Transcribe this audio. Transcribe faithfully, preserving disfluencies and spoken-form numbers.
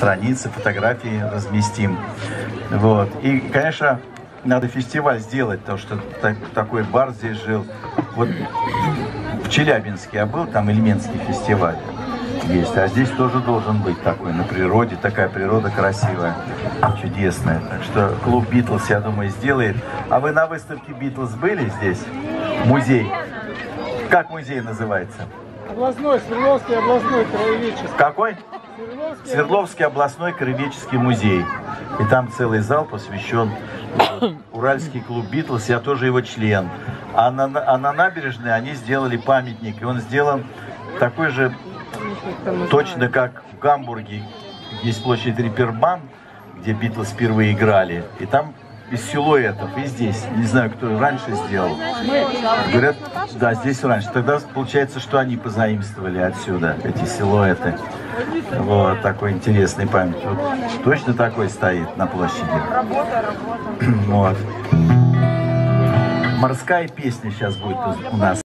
странице, фотографии разместим. Вот. И, конечно, надо фестиваль сделать, потому что так, такой бар здесь жил. Вот в Челябинске я был, там Ильменский фестиваль есть, а здесь тоже должен быть такой, на природе, такая природа красивая, чудесная. Так что клуб Битлз, я думаю, сделает. А вы на выставке Битлз были здесь? Музей. Как музей называется? Областной, Свердловский областной краеведческий. Какой? Свердловский, Свердловский областной краеведческий музей. И там целый зал посвящен вот, Уральский клуб Битлз, я тоже его член. А на, а на набережной они сделали памятник, и он сделан такой же, точно как в Гамбурге, есть площадь Риппербан, где Битлз впервые играли, и там из силуэтов, и здесь, не знаю, кто раньше сделал. Говорят, да, здесь раньше. Тогда получается, что они позаимствовали отсюда эти силуэты. Вот такой интересный памятник. Вот, точно такой стоит на площади. Вот. Морская песня сейчас будет у нас.